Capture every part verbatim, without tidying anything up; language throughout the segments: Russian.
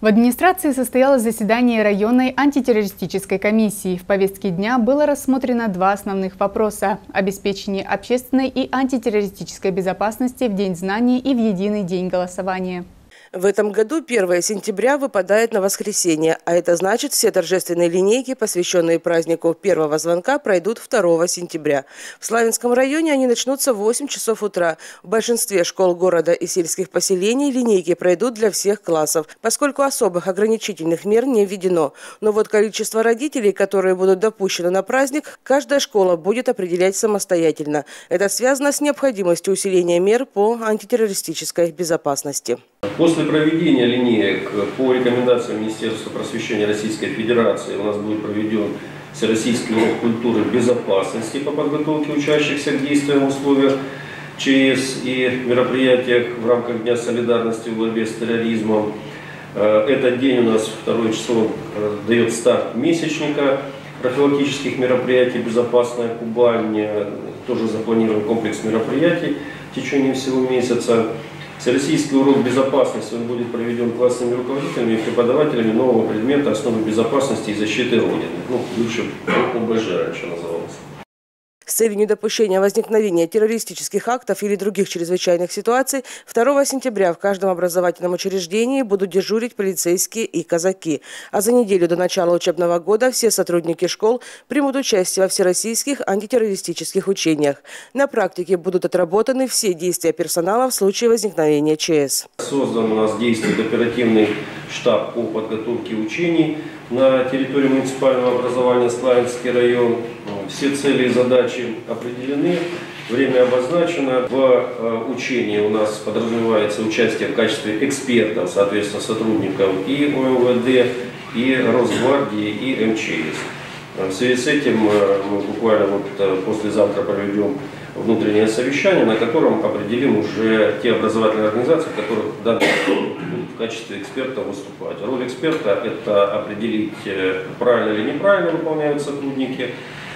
В администрации состоялось заседание районной антитеррористической комиссии. В повестке дня было рассмотрено два основных вопроса – обеспечение общественной и антитеррористической безопасности в День знаний и в единый день голосования. В этом году первое сентября выпадает на воскресенье, а это значит, все торжественные линейки, посвященные празднику первого звонка, пройдут второго сентября. В Славянском районе они начнутся в восемь часов утра. В большинстве школ города и сельских поселений линейки пройдут для всех классов, поскольку особых ограничительных мер не введено. Но вот количество родителей, которые будут допущены на праздник, каждая школа будет определять самостоятельно. Это связано с необходимостью усиления мер по антитеррористической безопасности. После проведения линеек по рекомендациям Министерства просвещения Российской Федерации у нас будет проведен всероссийский урок культуры безопасности по подготовке учащихся к действиям в условиях ЧС и мероприятиях в рамках Дня солидарности в борьбе с терроризмом. Этот день у нас второе число дает старт месячника профилактических мероприятий «Безопасная Кубань». Тоже запланирован комплекс мероприятий в течение всего месяца. Всероссийский урок безопасности он будет проведен классными руководителями и преподавателями нового предмета «Основы безопасности и защиты Родины». Ну, бывший ОБЖ раньше назывался. С целью недопущения возникновения террористических актов или других чрезвычайных ситуаций второго сентября в каждом образовательном учреждении будут дежурить полицейские и казаки. А за неделю до начала учебного года все сотрудники школ примут участие во всероссийских антитеррористических учениях. На практике будут отработаны все действия персонала в случае возникновения ЧС. Создан у нас действует оперативный штаб по подготовке учений на территории муниципального образования Славянский район. Все цели и задачи определены, время обозначено. В учении у нас подразумевается участие в качестве экспертов, соответственно, сотрудников и ОМВД, и Росгвардии, и МЧС. В связи с этим мы буквально вот послезавтра проведем внутреннее совещание, на котором определим уже те образовательные организации, в которых данные будут в качестве эксперта выступать. Роль эксперта – это определить, правильно или неправильно выполняют сотрудники,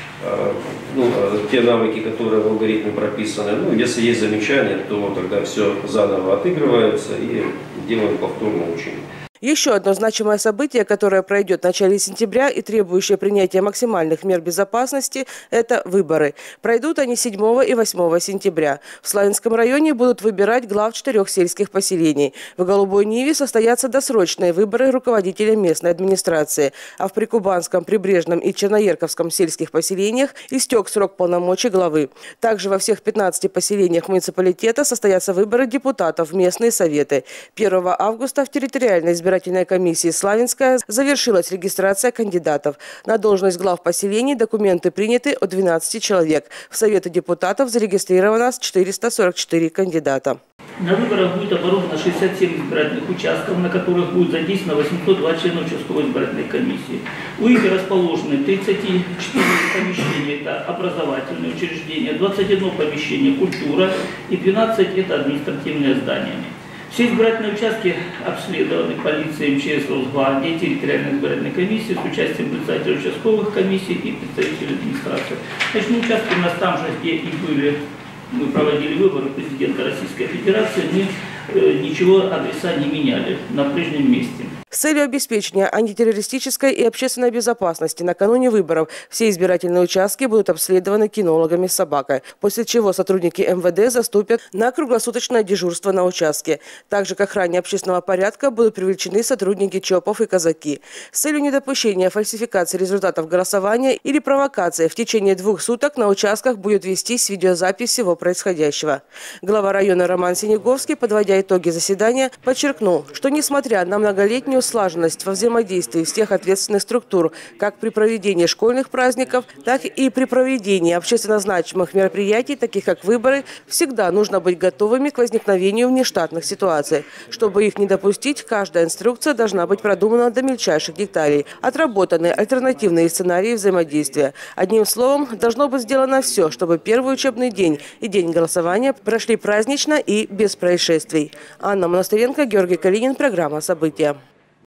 ну, те навыки, которые в алгоритме прописаны. Ну, если есть замечания, то тогда все заново отыгрывается и делаем повторное учение. Еще одно значимое событие, которое пройдет в начале сентября и требующее принятия максимальных мер безопасности – это выборы. Пройдут они седьмого и восьмого сентября. В Славянском районе будут выбирать глав четырех сельских поселений. В Голубой Ниве состоятся досрочные выборы руководителя местной администрации. А в Прикубанском, Прибрежном и Черноерковском сельских поселениях истек срок полномочий главы. Также во всех пятнадцати поселениях муниципалитета состоятся выборы депутатов в местные советы. первого августа в территориальной избирательной Избирательной комиссии «Славянская» завершилась регистрация кандидатов. На должность глав поселений документы приняты от двенадцати человек. В Советы депутатов зарегистрировано четыреста сорок четыре кандидата. На выборах будет оборудовано шестьдесят семь избирательных участков, на которых будет задействовано восемьсот два члена участковой избирательной комиссии. У них расположены тридцать четыре помещения, это образовательные учреждения, двадцать одно помещение – культура и двенадцать – это административные здания. Все избирательные участки обследованы полицией, МЧС, Росгвардией, территориальной избирательной комиссии с участием представителей участковых комиссий и представителей администрации. Значит, на участке у нас там же, где и были, мы проводили выборы президента Российской Федерации, мы э, ничего адреса не меняли на прежнем месте. С целью обеспечения антитеррористической и общественной безопасности накануне выборов все избирательные участки будут обследованы кинологами с собакой, после чего сотрудники МВД заступят на круглосуточное дежурство на участке. Также к охране общественного порядка будут привлечены сотрудники ЧОПов и казаки. С целью недопущения фальсификации результатов голосования или провокации в течение двух суток на участках будет вестись видеозапись всего происходящего. Глава района Роман Синеговский, подводя итоги заседания, подчеркнул, что несмотря на многолетнюю слаженность во взаимодействии всех ответственных структур, как при проведении школьных праздников, так и при проведении общественно значимых мероприятий, таких как выборы, всегда нужно быть готовыми к возникновению внештатных ситуаций. Чтобы их не допустить, каждая инструкция должна быть продумана до мельчайших деталей, отработаны альтернативные сценарии взаимодействия. Одним словом, должно быть сделано все, чтобы первый учебный день и день голосования прошли празднично и без происшествий. Анна Монастыренко, Георгий Калинин, программа «События».